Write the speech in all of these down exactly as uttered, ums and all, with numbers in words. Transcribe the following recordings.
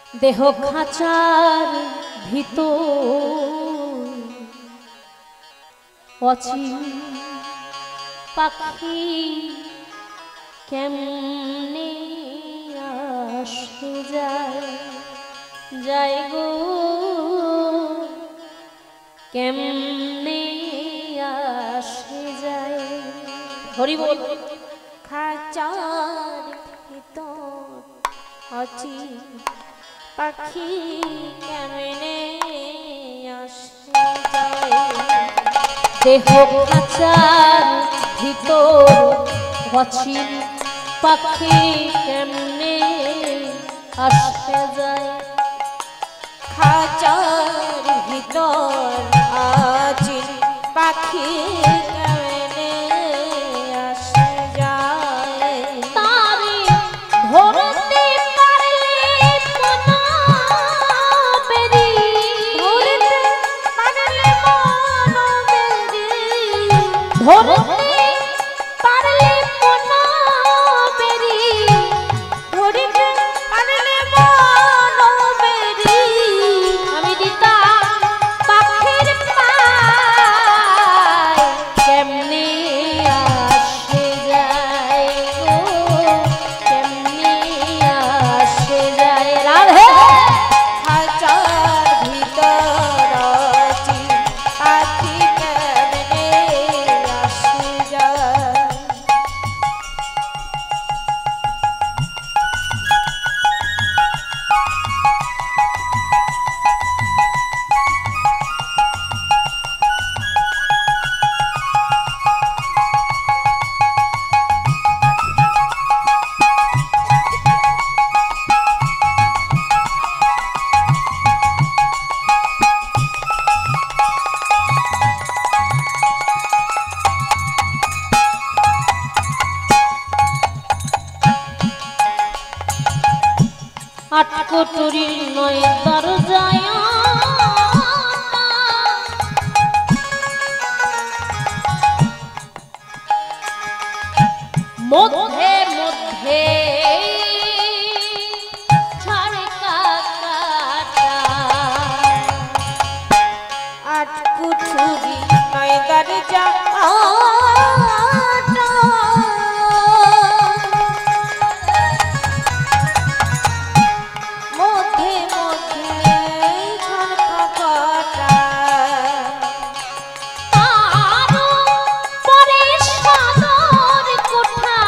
দেহ খাঁচার ভিতর অচিন পাখি কেমনে আসে যায় যায় গো কেমনে আসে যায়। হরি বল। খাঁচার ভিতর অচিন পাখি কেমনে আসে যায়। দেহ খাঁচার ভিতর অচিন পাখি কেমনে আসে যায়। খাঁচার ভিতর অচিন পাখি কেমনে আসে যায়। তারে ধরতে পারলে মনা বেরি ধরতে পারলে মন বেরি ধরতে পারলে মনা বেরি ধরতে পারলে মন বেরি আমি দিতাম পাখির পায় কেমনে আসে যায় গো কেমনে আসে যায়। রাধে খাঁচার ভিতর অচিন পাখি কেমনে আসে যায়। আটকটুরি নয় দরজায় মধ্যে মধ্যে ছাড়ে কাকাটা আট কুঠুরি নয় দরজা মধ্যে মধ্যে ঝড়কা কাটা তারও পরে সাদর কোঠা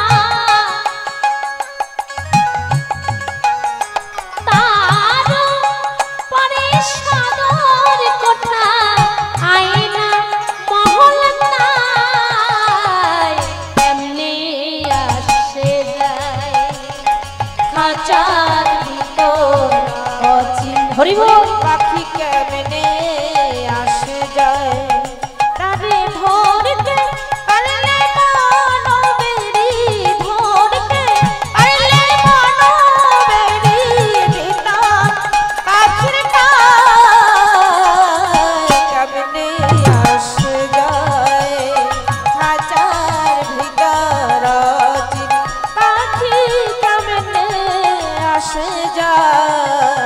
তারও পরে সাদর কোঠা আয়না মহল নাই কেমনে আসে যায় খাঁচার ভিতর অচিন। হরি বল। পাখি কেমনে আসে যায়। তারে ধরতে পারলে মন বেরি ধরতে পারলে মন বেরি দিতাম পাখির পায় কেমনে আসে যায়। খাঁচার ভিতর অচিন পাখি কেমনে আসে যায়।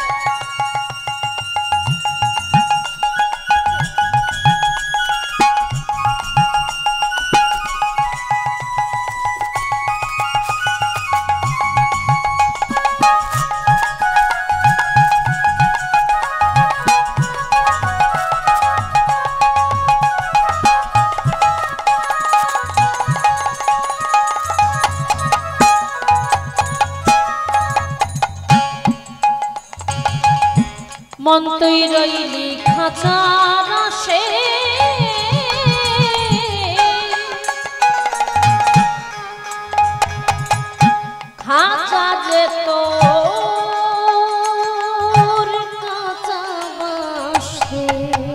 মন তুই রইলি খাঁচার সে খাঁচা যে তোর কাঁচা বাঁশে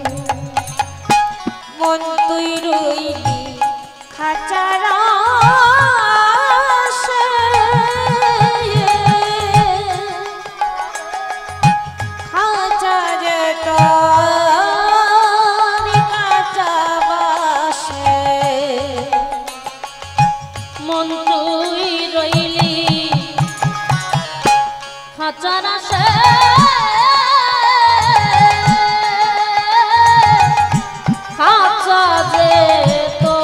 মন তুই রইলি খাঁচার আশে। খাঁচা যে তোর কাঁচা বাঁশে মন তুই রইলি খাঁচার আসে খাঁচা যে তো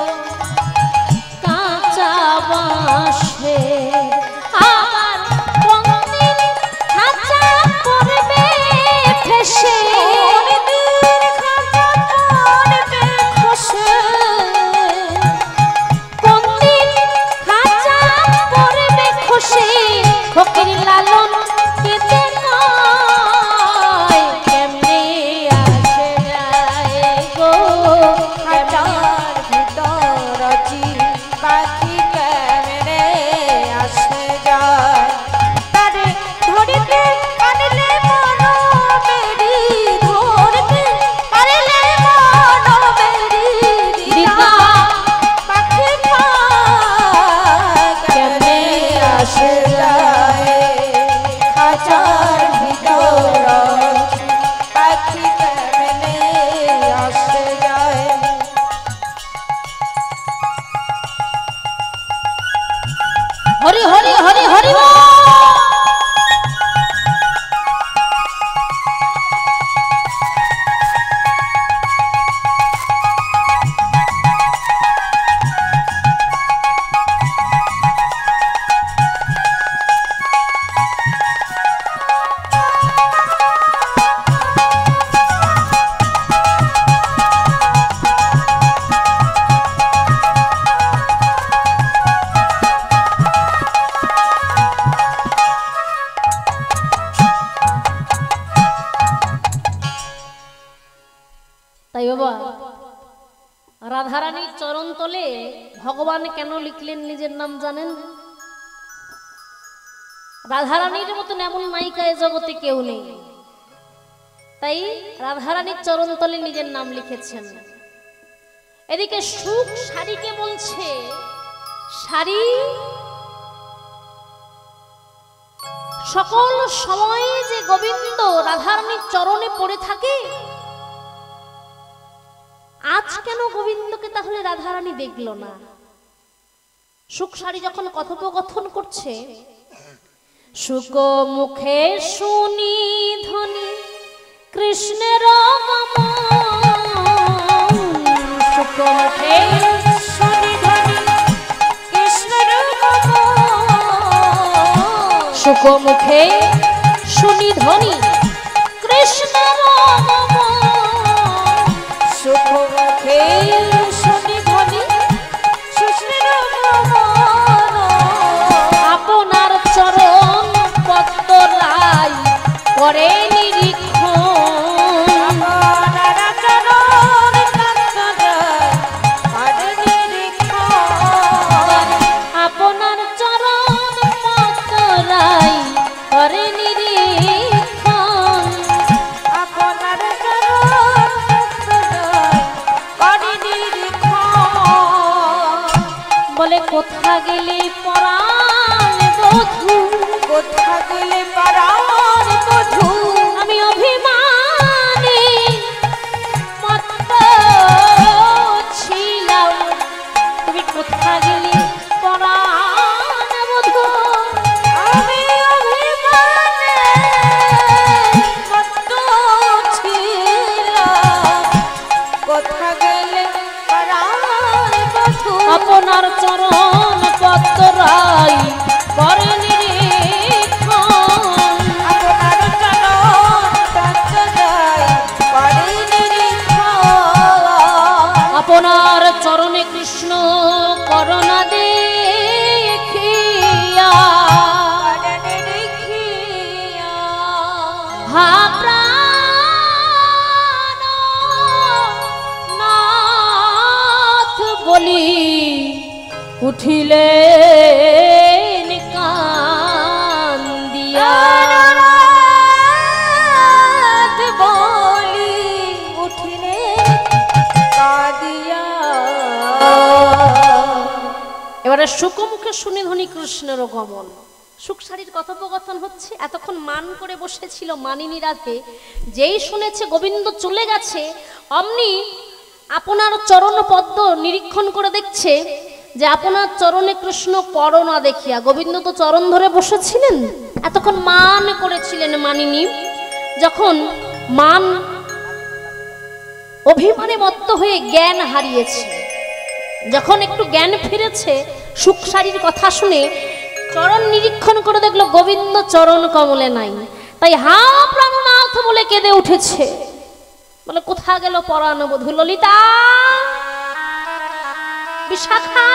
কাঁচা বাঁশে আমার কোনদিন খাঁচা পড়বে ফেসে ফকির লালন কেতে কয় কেমনে আসে যায় গো খাঁচার ভিতর জি পাখি কেমনে আসে যায় তারে ধরিতে পারলে মন বেরি ধরতে পারলে মন বেরি দিদা পাখি কেমনে আসে খাঁচার ভিতর পাখি কেমনে আসে যায় হরি হরি হরি হরি তাই বাবা রাধারানীর চরণ তলে ভগবান কেন লিখলেন নিজের নাম জানেন? রাধারানীর মতন এমন নায়িকা এ জগতে কেউ নেই, তাই রাধারানীর চরণ তলে নিজের নাম লিখেছেন। এদিকে সুখ শাড়িকে বলছে, শাড়ি সকল সময়ে যে গোবিন্দ রাধারানীর চরণে পড়ে থাকে, আজ কেন গোবিন্দকে তাহলে রাধারানী দেখল না? সুখ শাড়ি যখন কথোপকথন করছে, সুখ মুখে শুনি ধ্বনি কৃষ্ণের সুখ মুখে শুনি ধ্বনি কৃষ্ণের সুখ মুখে শুনি ধ্বনি কৃষ্ণের সুখ মুখে শুনি ধ্বনি কৃষ্ণের আপনার চরণ পদ্মরাই করে নিরীক্ষণ, আপনার চরণ পদ্মরাই করে নিরীক্ষণ, আপনার চরণ পদ্মরাই করে নিরীক্ষণ, আপনার চরণ পদ্মরাই করে নিরীক্ষণ। বলে কোথা গেলে পরাণ বধূ, কোথা গেলে পরাণ বধূ, আমি অভিমানে মত্ত ছিলাম, তুমি কোথা গেলে পরাণ বধূ, আমি অভিমানে মত্ত ছিলাম, কোথা গেলে পরাণ বধূ, আপনার চরণ পদ্মরাই করে নিরীক্ষণ, আপনার চরণ পদ্মরাই করে নিরীক্ষণ, আপনার চরণে কৃষ্ণ করুণা দেখিয়া করে নিরীক্ষিয়া। হা প্রাণ নাথ বলি উঠিলেন কান্দিয়া, রাত বলি উঠিলে কাঁদিয়া। এবারে সুকমুখে শুনি ধ্বনি কৃষ্ণের গমন। সুখ শাড়ির কথোপকথন হচ্ছে, এতক্ষণ মান করে বসেছিল মানিনী রাধে, যেই শুনেছে গোবিন্দ চলে গেছে, অমনি আপনার চরণ পদ্ম নিরীক্ষণ করে দেখছে যে আপনার চরণে কৃষ্ণ করোনা দেখিয়া, গোবিন্দ তো চরণ ধরে বসেছিলেন, এতক্ষণ মান করেছিলেন মানিনী। যখন মান অভিমানে মত্ত হয়ে জ্ঞান হারিয়েছে, যখন একটু জ্ঞান ফিরেছে, সুখসারীর কথা শুনে চরণ নিরীক্ষণ করে দেখলো গোবিন্দ চরণ কমলে নাই। তাই হা প্রাণনাথ বলে কেঁদে উঠেছে, বলে কোথা গেল পরাণবধূ ললিতা, বিশাখা,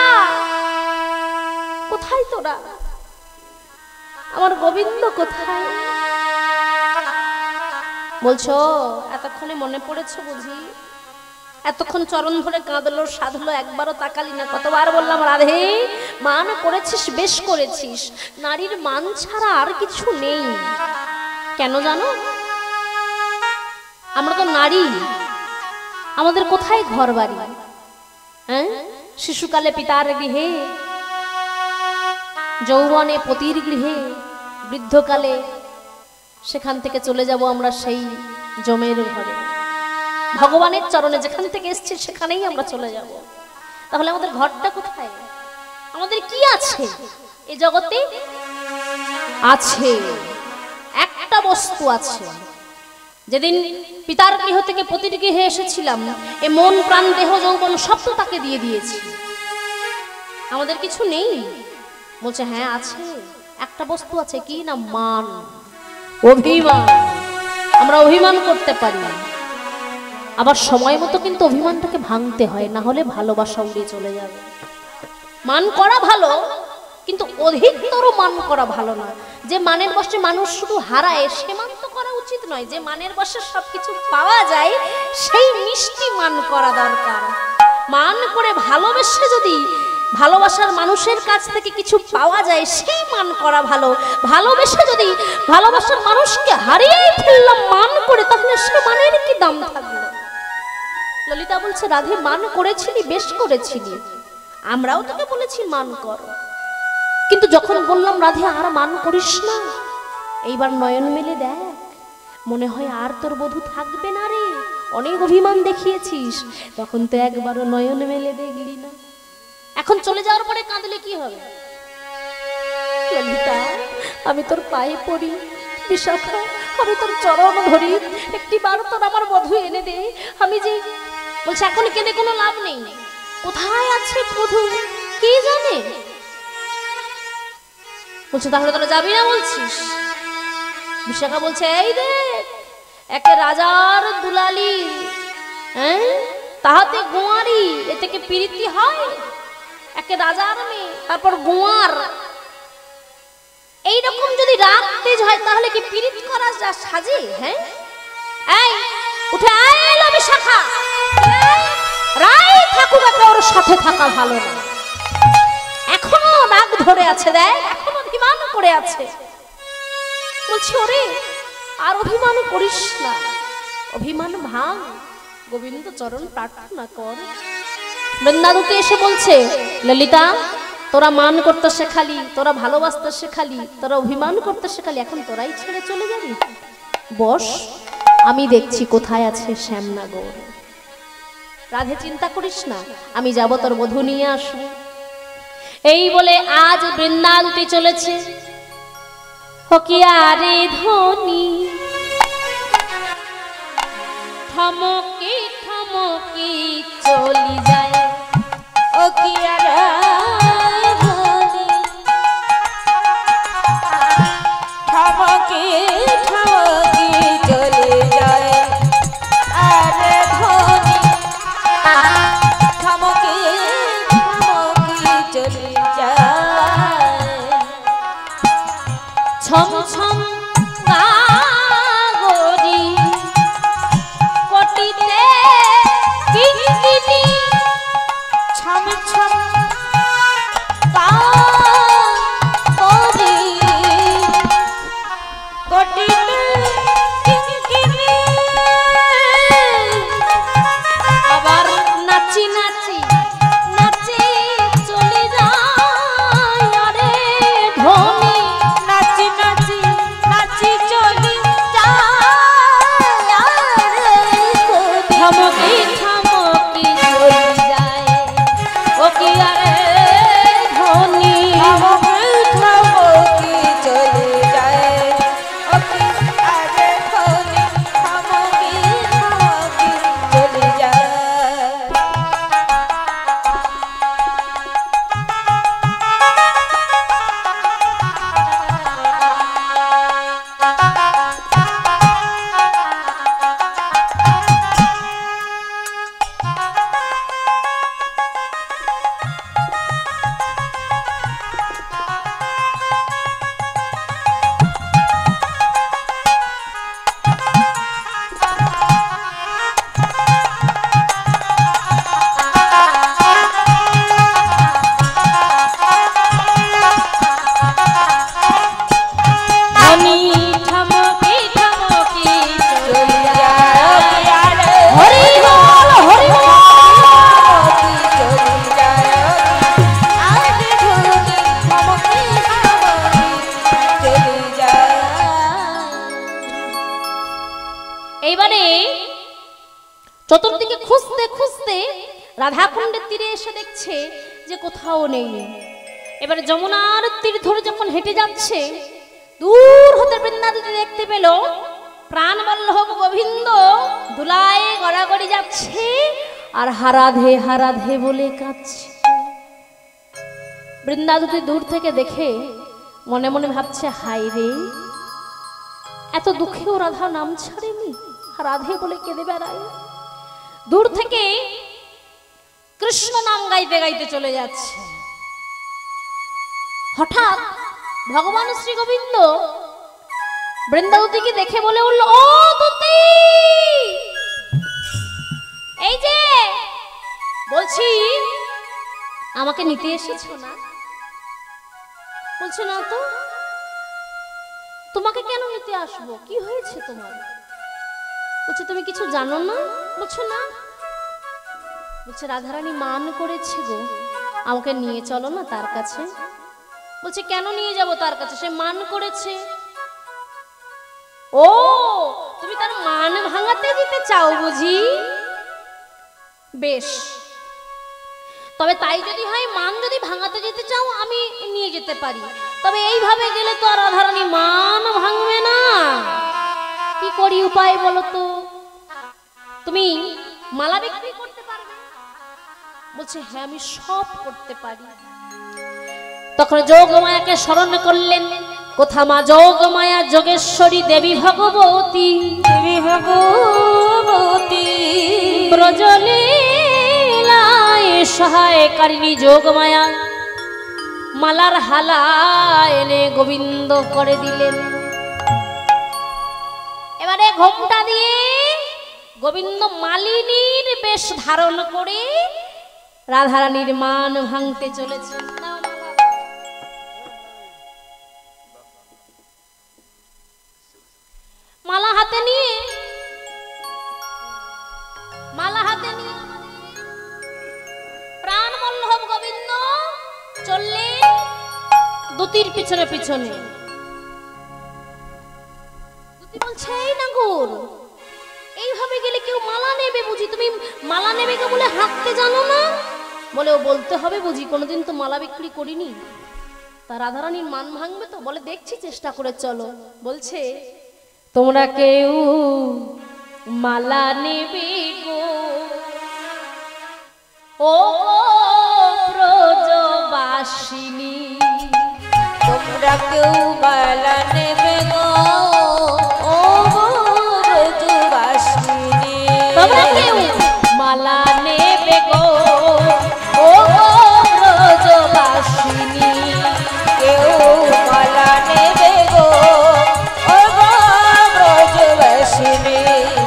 কোথায় তোরা, আমার গোবিন্দ কোথায়? বলছো এতক্ষণে মনে পড়েছে বুঝি? এতক্ষণ চরণ ধরে কাঁদলো, সাধলো, একবারও তাকালি না। কতবার বললাম রাধে মান করেছিস, বেশ করেছিস, নারীর মান ছাড়া আর কিছু নেই। কেন জানো? আমরা তো নারী, আমাদের কোথায় ঘর বাড়ি? হ্যাঁ, শিশুকালে পিতার গৃহে, যৌবনে পতির গৃহে, বৃদ্ধকালে সেখান থেকে চলে যাব আমরা সেই জমের ঘরে, ভগবানের চরণে যেখান থেকে এসেছি সেখানেই আমরা চলে যাব। তাহলে আমাদের ঘরটা কোথায়? আমাদের কি আছে এই জগতে? আছে একটা বস্তু আছে। যেদিন পিতার গৃহ থেকে পতির গৃহে এসেছিলাম, এ মন প্রাণ দেহ যৌবন সব তো তাকে দিয়ে দিয়েছি। আমাদের কিছু নেই? বলছে হ্যাঁ আছে, একটা বস্তু আছে, কি না? মান, অভিমান। আমরা অভিমান করতে পারি, আবার সময় মতো কিন্তু অভিমানটাকে ভাঙতে হয়, না হলে ভালোবাসা উড়ে চলে যাবে। মান করা ভালো, কিন্তু অধিকতর মান করা ভালো না। যে মানের বশে মানুষ শুধু হারায়, সে মান তো করা উচিত নয়। যে মানের বশে সবকিছু পাওয়া যায়, সেই মিষ্টি মান করা দরকার। মান করে ভালোবেসে যদি ভালোবাসার মানুষের কাছ থেকে কিছু পাওয়া যায়, সেই মান করা ভালো। ভালোবেসে যদি ভালোবাসার মানুষকে হারিয়েই ফেললাম মান করে, তাহলে সে মানের কি দাম থাকলো? ললিতা বলছে রাধে মান করেছিলি, বেশ করেছিলি, আমরাও তোকে বলেছি মান কর, কিন্তু যখন বললাম রাধে আর মান করিস না, এইবার নয়ন মেলে দেখ, মনে হয় আর তোর বধূ থাকবে না রে, অনেক অভিমান দেখিয়েছিস, তখন তো একবারও নয়ন মেলে দেখলি না। এখন চলে যাওয়ার পরে কাঁদলে কি হবে? ললিতা আমি তোর পায়ে পড়ি, বিশাখা আমি তোর চরণ ধরি, একটি বার তোর আমার বধূ এনে দে। আমি যে বলছি এখন কেঁদে কোনো লাভ নেই, কোথায় আছে বধূ কে জানে? বলছে তাহলে তোরা যাবি না বলছিস? বিশাখা বলছে এই দেখ, একে রাজার দুলালি, হ্যাঁ তাহাতে গোয়ারি, এ থেকে প্রীতি হয়? একে রাজার মেয়ে, তারপর গোয়ার, এইরকম যদি রাগ তেজ হয় তাহলে কি প্রীত করা যা সাজে? হ্যাঁ এই উঠে আয় এলো বিশাখা, রাই ঠাকুর ওর সাথে থাকা ভালো না, এখনো রাগ ধরে আছে, দেখ এখনো অভিমান করে আছে। বলছি ওরে আর অভিমান করিস না, অভিমান ভাঙ, গোবিন্দ চরণ প্রার্থনা কর। বৃন্দাবতী এসে বলছে ললিতা তোরা মান করতে শেখালি, তোরা ভালোবাসতে শেখালি, তোরা অভিমান করতে শেখালি, এখন তোরাই ছেড়ে চলে যাবি? বস আমি দেখছি কোথায় আছে শ্যামনগর। রাধে চিন্তা করিস না, আমি যাব তোর বধূ নিয়ে আসবো। এই বলে আজ বৃন্দাবতী চলেছে। হকিয়া রে ধনী থমকি থমকি চলি যায়, ও কি আর ধনী থমকি থমকি চলে যায়, আরে ধনী থমকি থমকি চলে যায়, ছম ছম কাগরি কটিতে কিনকিনি, ছম ছম কাগরি কটিতে কিনকিনি, আবার নাচি নাচি নাচি চলে যায়, আরে ধনী নাচি নাচি নাচি চলি যায়, আরে ধনী থমকি থমকি চলে যায়, ও কি আরে এইবারে চতুর্দিকে খুঁজতে খুঁজতে রাধাকুণ্ডের তীরে এসে দেখছে যে কোথাও নেই। এবারে যমুনার তীর ধরে যখন হেঁটে যাচ্ছে, দূর হতে বৃন্দাবতী দেখতে পেল প্রাণ বল্লভ গোবিন্দ দুলায় গড়াগড়ি যাচ্ছে আর হারাধে হারাধে বলে কাঁদছে। বৃন্দাবতী দূর থেকে দেখে মনে মনে ভাবছে, হায় রে, এত দুঃখেও রাধা নাম ছাড়েনি, রাধে বলে কেঁদে বেড়ায়। দূর থেকে কৃষ্ণ নাম গাইতে গাইতে চলে যাচ্ছে। হঠাৎ ভগবান শ্রী গোবিন্দ বৃন্দাবতীকে দেখে বলে উঠল, ও তুতি, এই যে বলছি আমাকে নিতে এসেছো না? বলছে না তো। তোমাকে কেন নিতে আসবো, কি হয়েছে তোমার? বলছে তুমি কিছু জানো না? বলছে না। বলছে রাধারানী মান করেছে গো, আমাকে নিয়ে চলো না তার কাছে। বলছে কেন নিয়ে যাব তার কাছে, সে মান করেছে। ও, তুমি তার মান ভাঙাতে যেতে চাও বুঝি? বেশ, তবে তাই যদি হয়, মান যদি ভাঙাতে যেতে চাও আমি নিয়ে যেতে পারি, তবে এইভাবে গেলে তো আর রাধারানী মান ভাঙবে না। কি করি, উপায় বলো তো? তুমি মালা বিক্রি করতে পারবে? বলছে হ্যাঁ, আমি সব করতে পারি। তখন যোগমায়াকে স্মরণ করলেন। কোথা মা যোগমায়া, যোগেশ্বরী দেবী ভগবতী, দেবী ভগবতী ব্রজলীলায় সহায়কারিণী যোগমায়া মালার হালা এনে গোবিন্দ করে দিলেন। এবারে ঘোমটা দিয়ে গোবিন্দ মালিনীর বেশ ধারণ করে রাধারানীর মান ভাঙতে চলেছে। মালা হাতে নিয়ে মালা হাতে নিয়ে প্রাণ বল্লভ গোবিন্দ চললে দুতির পিছনে পিছনে। দুতি বলছে, এই নাগুর, এইভাবে গেলে কেউ মালা নেবে বুঝি? তুমি মালা নেবে কে বলে হাঁটতে জানো না? বলে ও বলতে হবে বুঝি, কোনোদিন তো মালা বিক্রি করিনি। তা রাধারানীর মান ভাঙবে তো? বলে দেখছি, চেষ্টা করে চলো। বলছে তোমরা কেউ মালা নেবে গো, ও ব্রজবাসিনী, তোমরা কেউ মালা নেবে গো, ও ব্রজবাসিনী। তোমরা কেউ মালা নেবে গো, ও ব্রজবাসিনী, কেউ মালা নেবে গো, ও ব্রজবাসিনী।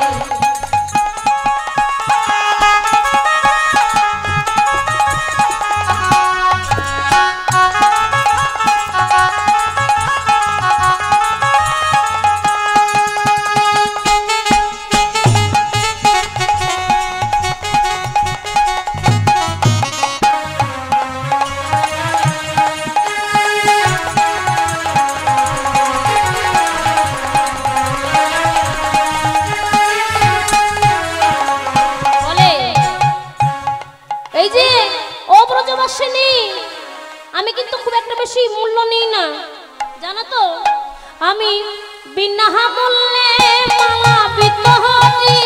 আমি কিন্তু খুব একটা বেশি মূল্য নিই না, জানো তো? আমি বিনা মূল্যে মালা বিতহরি,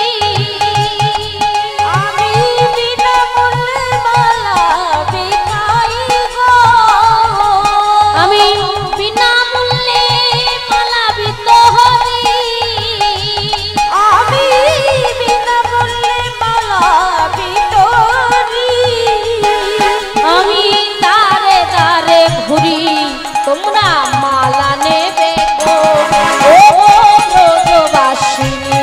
আমি বিনা মূল্যে মালা বিকাই গো, আমি বিনা মূল্যে মালা বিতহরি, আমি বিনা মূল্যে মালা বিতরি, আমি তারে তারে ঘুরি, তোমরা মালা নেবে গো, ও ব্রজবাসিনী।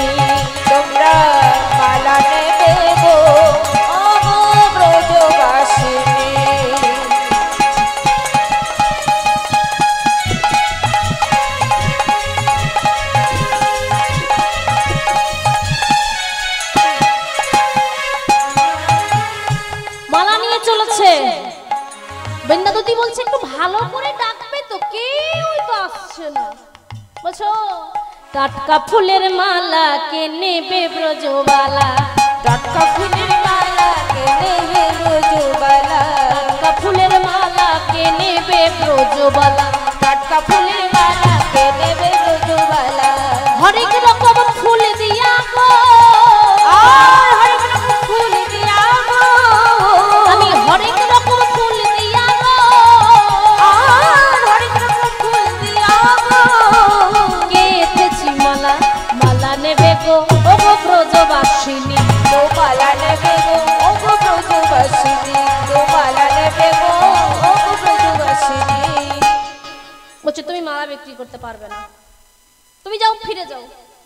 টাটকা ফুলের মালা কে নেবে ব্রজবালা, টাটকা ফুলের মালা কে নেবে ব্রজবালা, টাটকা ফুলের মালা কে নেবে ব্রজবালা, টাটকা ফুলের মালা কে নেবে ব্রজবালা। হরেক রকম ফুল দিয়া গো, আর হরেক রকম ফুল দিয়া গো, আমি হরেক রকম ফুল দিয়া গো, আর হরেক রকম ফুল দিয়া গো, গেথেছি মালা, মালা নেবে গো ও গো ব্রজবাসিনী, তো মালা নেবে গো ও গো ব্রজবাসিনী, তো মালা নেবে গো ও গো ব্রজবাসিনী। বলছে তুমি মালা বিক্রি করতে পারবে না, তুমি যাও ফিরে যাও।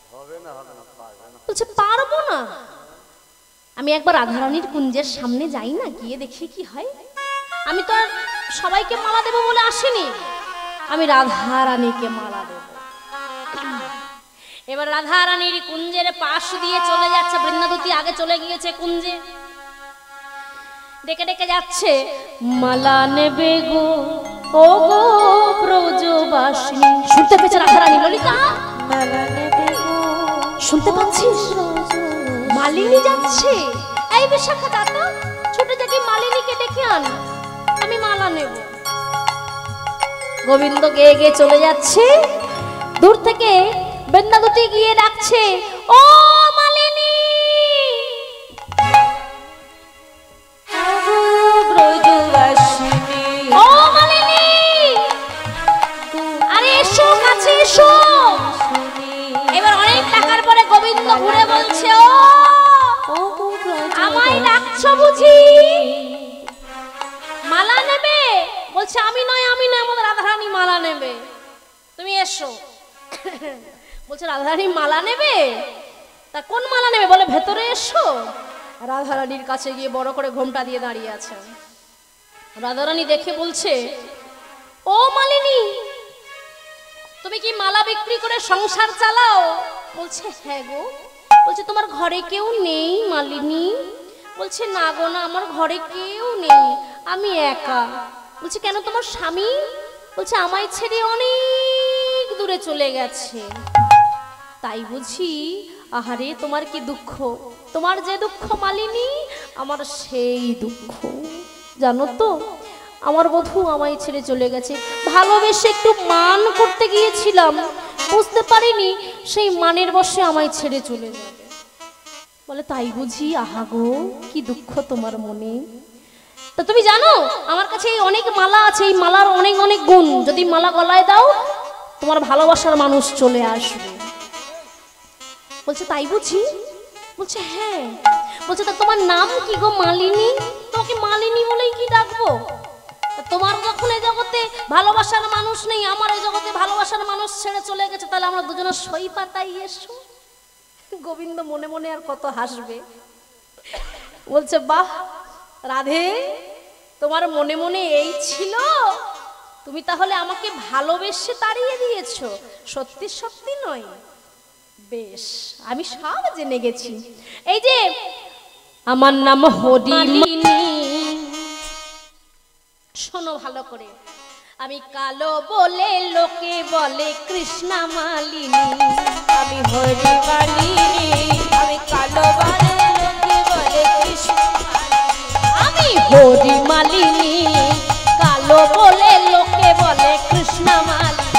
বলছে পারবো না, আমি একবার রাধারানীর কুঞ্জের সামনে যাই না, গিয়ে দেখি কি হয়। আমি তো আর সবাইকে মালা দেবো বলে আসিনি, আমি রাধারানীকে মালা দেব। এবার রাধারানীর কুঞ্জের পাশ দিয়ে চলে যাচ্ছে, বৃন্দাবতী আগে চলে গিয়েছে কুঞ্জে, ডেকে ডেকে যাচ্ছে, মালা নেবে গো ও গো ব্রজবাসিনী। শুনতে পেয়েছে রাধারানী? ললিতা মালা নেবে গো, শুনতে পাচ্ছিস? মালিনী যাচ্ছে। এই বিশাখা দাদা, ছুটে যাকে মালিনীকে ডেকে আন, আমি মালা নেব। গোবিন্দ গেয়ে গিয়ে চলে যাচ্ছে, দূর থেকে বৃন্দাবতী গিয়ে ডাকছে, ও মালিনী, ব্রজবাসিনী, ও মালিনী, আরে এসো কাছে এসো। এবার অনেক টাকার পরে গোবিন্দ ঘুরে বলছে, ও আমায় ডাকছো বুঝি, মালা নেবে? বলছে আমি নয় আমি নয়, আমাদের রাধারানী মালা নেবে, তুমি এসো। বলছে রাধারানী মালা নেবে? তা কোন মালা নেবে? বলে ভেতরে এসো। রাধারানীর কাছে গিয়ে বড় করে ঘোমটা দিয়ে দাঁড়িয়ে আছে। রাধারানী দেখে বলছে, ও মালিনী, তুমি কি মালা বিক্রি করে সংসার চালাও? বলছে হ্যাঁ গো। বলছে তোমার ঘরে কেউ নেই মালিনী? বলছে না গো না, আমার ঘরে কেউ নেই, আমি একা। বলছে কেন, তোমার স্বামী? বলছে আমায় ছেড়ে অনেক দূরে চলে গেছে। তাই বুঝি? আহারে তোমার কি দুঃখ, তোমার যে দুঃখ মালিনী, আমার সেই দুঃখ। জানো তো, আমার বধূ আমায় ছেড়ে চলে গেছে, ভালোবেসে একটু মান করতে গিয়েছিলাম, বুঝতে পারিনি সেই মানের বশে আমায় ছেড়ে চলে যাবে। বলে তাই বুঝি? আহা গো কি দুঃখ তোমার মনে। তা তুমি জানো আমার কাছে এই অনেক মালা আছে, এই মালার অনেক অনেক গুণ, যদি মালা গলায় দাও তোমার ভালোবাসার মানুষ চলে আসবে। বলছে তাই বুঝি? বলছে হ্যাঁ। বলছে তা তোমার নাম কি গো মালিনী? তোমাকে মালিনী বলেই কি ডাকবো? তোমার যখন এই জগতে ভালোবাসার মানুষ নেই, আমার এই জগতে ভালোবাসার মানুষ ছেড়ে চলে গেছে, তাহলে আমরা দুজনে সই পাতাই এসো। গোবিন্দ মনে মনে আর কত হাসবে। বলছে বাহ রাধে, তোমার মনে মনে এই ছিল, তুমি তাহলে আমাকে ভালোবেসে তাড়িয়ে দিয়েছো? সত্যি সত্যি নয়? বেশ, আমি সব জেনে গেছি। এই যে আমার নাম হরিমালিনী, শোনো ভালো করে, আমি কালো বলে লোকে বলে কৃষ্ণা মালিনী, আমি হরিমালিনী, আমি কালো বলে লোকে বলে কৃষ্ণ, আমি হরিমালিনী, কালো বলে লোকে বলে কৃষ্ণা মালিনী,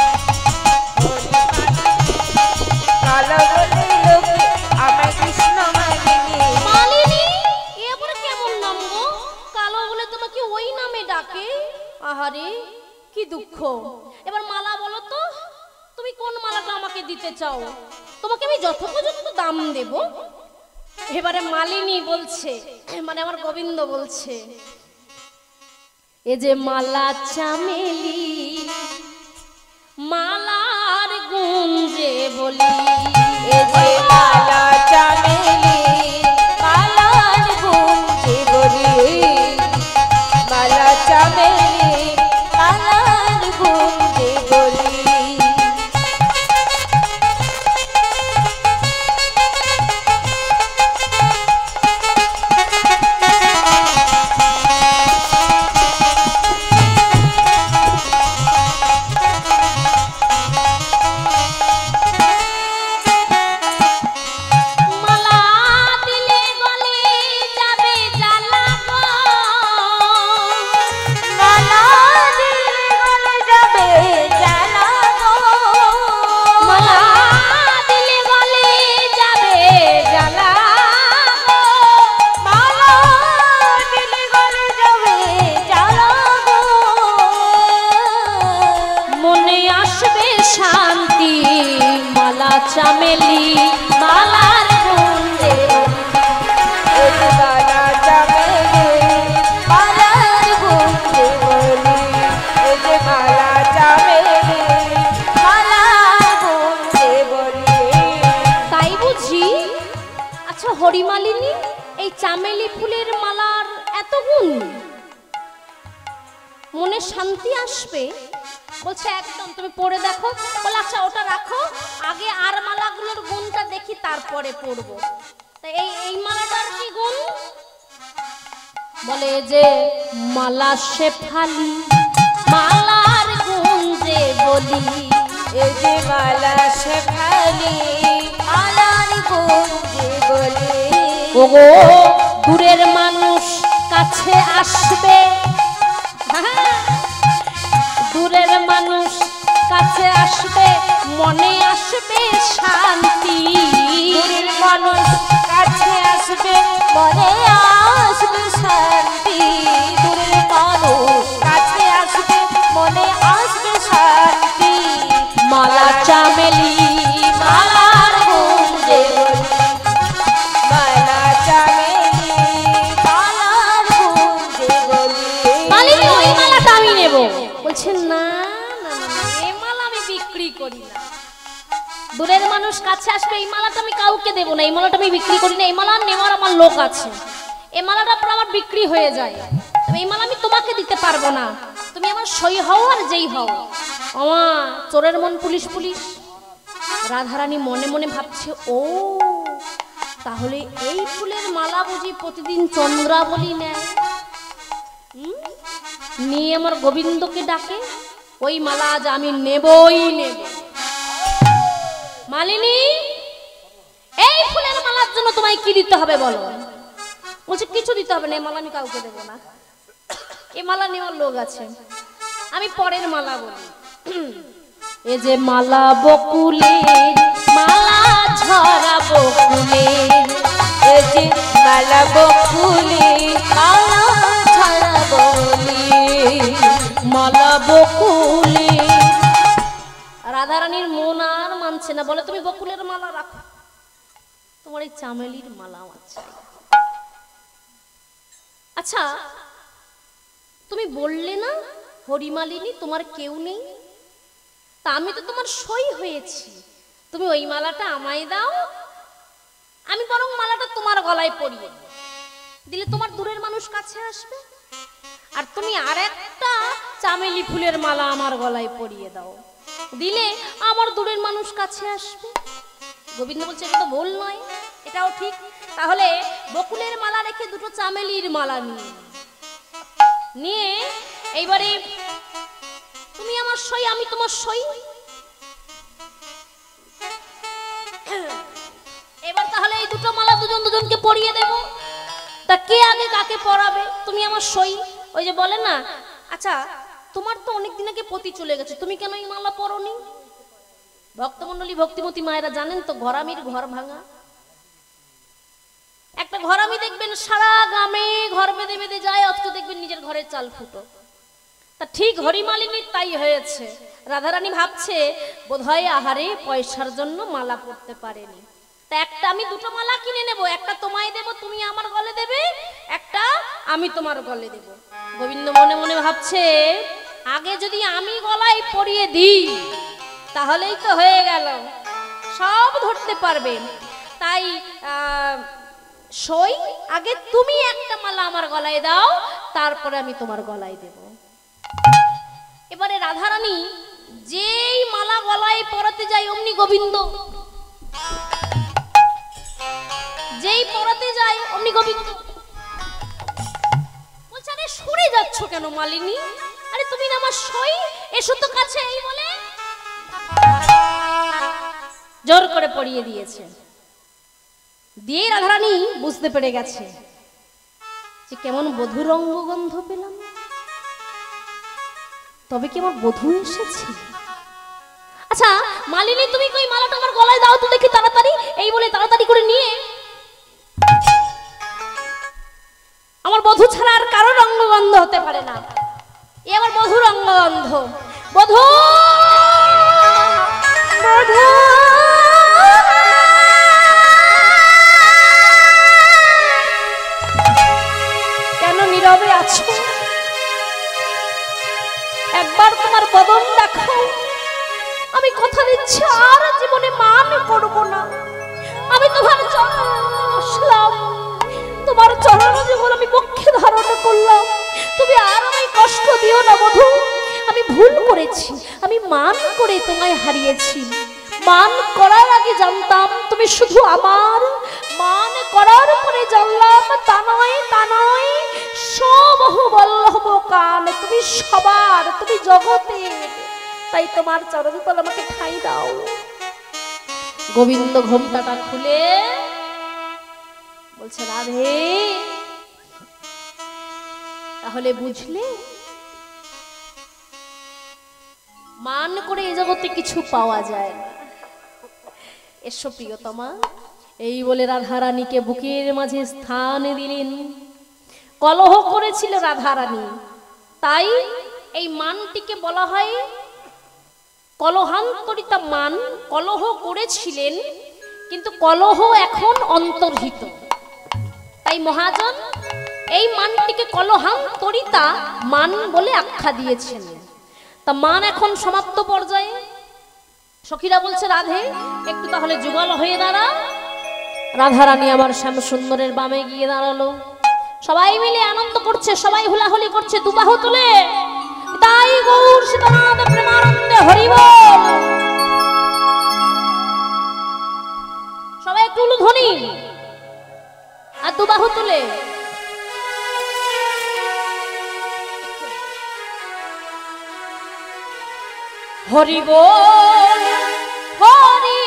কালো বলে লোকে আমার কৃষ্ণ মালিনী। মালিনী এবার কেমন নাম গো, কালো বলে তোমাকে ওই নামে ডাকে? আহারে কি দুঃখ। এবার মালা বলো তো, তুমি কোন মালাটা আমাকে দিতে চাও? তোমাকে আমি যথোপযুক্ত দাম দেব। এবারে মালিনী বলছে, মানে আমার গোবিন্দ বলছে, এ যে মালা চামেলি, মালার গুঞ্জে বলি, এ যে মালা চামেলি, মালার গুঞ্জে বলি, মালা চামেলি, মালার গুঞ্জে বলি। মালা চামেলি মালার গুঞ্জে এই যে মালা চামেলি মালার গুঞ্জে বলি এই যে মালা চামেলি মালার গুঞ্জে বলি। তাই বুঝি? আচ্ছা হরিমালিনী, এই চামেলি ফুলের মালার এত গুণ, মনে শান্তি আসবে? বলছে একদম, তুমি পড়ে দেখো। বলে আচ্ছা ওটা রাখো, আগে আর মালাগুলোর গুণটা দেখি তারপরে পড়বো। তা এই এই মালাটার কি গুণ? বলে যে মালা শেফালি মালার গুণ যে বলি এই যে মালা শেফালি মালার গুঞ্জে বলি। ওগো দূরের মানুষ কাছে আসবে, দূরের মানুষ কাছে আসবে, মনে আসবে শান্তি। দূরের মানুষ কাছে আসবে মনে আসবে শান্তি। দূরের মানুষ কাছে আসবে মনে আসবে শান্তি। মালা চামেলি মালার গুঞ্জে বলি মালা চামেলি মালার গুঞ্জে বলি। মালিনী ওই মালাটা আমি নেব। বলছে না না না, এই মালা আমি বিক্রি করি না। দূরের মানুষ কাছে আসবে, এই মালাটা আমি কাউকে দেব না, এই মালাটা আমি বিক্রি করি না। এই মালা নেওয়ার আমার লোক আছে, এই মালাটা পর আমার বিক্রি হয়ে যায়, তবে এই মালা আমি তোমাকে দিতে পারবো না। তুমি আমার সই হও আর যেই হও। আমা চোরের মন পুলিশ পুলিশ। রাধারানী মনে মনে ভাবছে, ও তাহলে এই ফুলের মালা বুঝি প্রতিদিন চন্দ্রাবলী নেয়, নিয়ে আমার গোবিন্দকে ডাকে। ওই মালা আজ আমি নেবই নেব। মালিনী, এই ফুলের মালার জন্য তোমায় কি দিতে হবে বলো? বলছে কিছু দিতে হবে না, এই মালা আমি কাউকে দেবো না, এই মালা নেওয়ার লোক আছে। আমি পরের মালা বলি। এ যে মালা বকুলের মালা ঝরা বকুলের, এই যে মালা বকুলি মালা ছাড়া বলি মালা বকুলে। রাধারানীর মন আর মানছে না, বলে তুমি বকুলের মালা রাখো, তোমার এই চামেলির মালা আমার চাই। আচ্ছা তুমি বললে না হরিমালিনী তোমার কেউ নেই, তা আমি তো তোমার সই হয়েছি, তুমি ওই মালাটা আমায় দাও, আমি বরং মালাটা তোমার গলায় পরিয়ে দিলে তোমার দূরের মানুষ কাছে আসবে, আর তুমি আর একটা চামেলি ফুলের মালা আমার গলায় পরিয়ে দাও, দিলে আমার দূরের মানুষ কাছে আসবে। গোবিন্দ বলছে এটা তো ভুল নয়, এটাও ঠিক। তাহলে বকুলের মালা রেখে দুটো চামেলির মালা নিয়ে নিয়ে এইবারে তুমি আমার সই, আমি তোমার সই। এবার তাহলে এই দুটো মালা দুজন দুজনকে পরিয়ে দেব। তা কে আগে কাকে পরাবে? তুমি আমার সই। ওই যে বলে না, আচ্ছা তোমার তো অনেকদিন আগে পতি চলে গেছে, তুমি কেন এই মালা পরনি? ভক্তমন্ডলী ভক্তিমতী মায়েরা জানেন তো, ঘরামির ঘর ভাঙা। একটা ঘরামি দেখবেন সারা গ্রামে ঘর বেঁধে বেঁধে যায়, অথচ দেখবেন নিজের ঘরের চাল ফুটো। তা ঠিক হরিমালিনীর তাই হয়েছে। রাধারানী ভাবছে বোধহয় আহারে পয়সার জন্য মালা পরতে পারেনি, তা একটা আমি দুটো মালা কিনে নেব, একটা তোমায় দেব, তুমি আমার গলে দেবে, একটা আমি তোমার গলে দেব। গোবিন্দ মনে মনে ভাবছে আগে যদি আমি গলায় পরিয়ে দিই তাহলেই তো হয়ে গেল, সব ধরতে পারবে। তাই সই আগে তুমি একটা মালা আমার গলায় দাও, তারপরে আমি তোমার গলায় দেব। এবারে রাধারানী যেই মালা গলায় পরাতে যায় অমনি গোবিন্দ, যেই পরাতে যায় অমনি গোবিন্দ বলছে আরে সরে যাচ্ছ কেন মালিনী? আরে তুমি না আমার সই, এসো তো কাছে। এই বলে জোর করে পরিয়ে দিয়েছে। দিয়ে রাধারানী বুঝতে পেরে গেছে যে কেমন বধুর অঙ্গগন্ধ পেলাম, তবে কি আমার বধূ এসেছে। আচ্ছা মালিনী তুমি কই মালাটা আমার গলায় দাও তো দেখি তাড়াতাড়ি। এই বলে তাড়াতাড়ি করে নিয়ে আমার বধূ ছাড়া আর কারোর অঙ্গগন্ধ হতে পারে না, এ আমার বধুর অঙ্গগন্ধ। বধূ বধূ ভুল করেছি, আমি মান করে তোমায় হারিয়েছি। মান করার আগে জানতাম তুমি শুধু আমার, মান করার পরে জানলাম তা নয়, তা নয়, সবহু বল্লভ কান, তুমি সবার, তুমি জগতের, তাই তোমার চরণতল আমাকে ঠাঁই দাও। গোবিন্দ ঘোমটাটা খুলে বলছে, রাধে তাহলে বুঝলে, মান করে এই জগতে কিছু পাওয়া যায় না। এসো প্রিয়তমা। এই বলে রাধারানীকে বুকের মাঝে স্থান দিলেন। কলহ করেছিল রাধারানী, তাই এই মানটিকে বলা হয় কলহান্তরিতা মান। কলহ করেছিলেন কিন্তু কলহ এখন অন্তর্হিত, তাই মহাজন এই মানটিকে কলহান্তরিতা মান বলে আখ্যা দিয়েছেন। তা মান এখন সমাপ্ত পর্যায়ে। সখীরা বলছে, রাধে একটু তাহলে যুগল হয়ে দাঁড়া। রাধারানী আবার শ্যাম সুন্দরের বামে গিয়ে দাঁড়ালো। সবাই মিলে আনন্দ করছে, সবাই হুলাহুলি করছে, দুবাহু তুলে তাই গৌর সীতানাথ প্রেমানন্দে হরি বল। সবাই একটু উলুধ্বনি আর দুবাহু তুলে হরি বল, হরি